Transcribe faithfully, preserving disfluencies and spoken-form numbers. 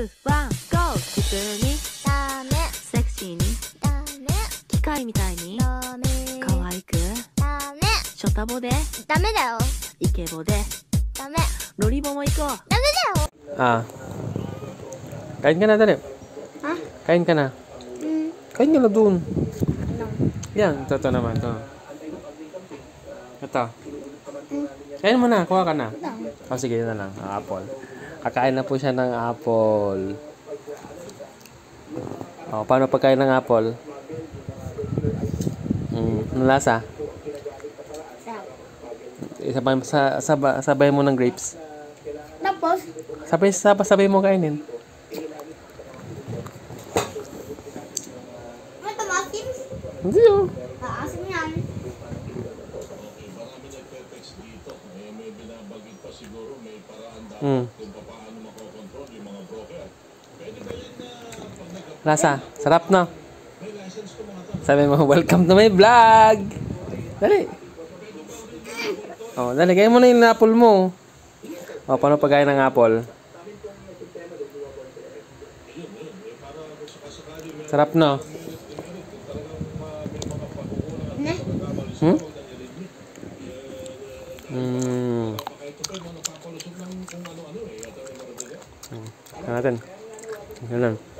ワン、ゴー。普通にダメセクシーにダメ機械みたいにダメ可愛くダメショタボでダメだよイケボでダメロリボも行こう。 ダメだよ Ah. Kain ka na, dali. Ha? Kain ka na. Hmm Kain ka na dun. Ano? Yan, ito, ito naman, ito. Ito. Kain mo na, kuha ka na. Ito O, sige, yun na lang. Ang apple. Kakain na po siya ng apple. O, paano pagkain ng apple? Mm, ano lasa? Sabay, sa, sabay, sabay mo ng grapes. Tapos Sabay, sabay, sabay mo kainin. may tamatin Hindi oh. Aasin yan Mm. Lasa, sarap na. Sabi mo, welcome to my vlog. Dali. Oh, dali, kain mo na yung apple mo. Oh, paano pagkain ng apple? Sarap na. Ne? Hmm? Hmm. Hmm. Tingnan natin. Ganun.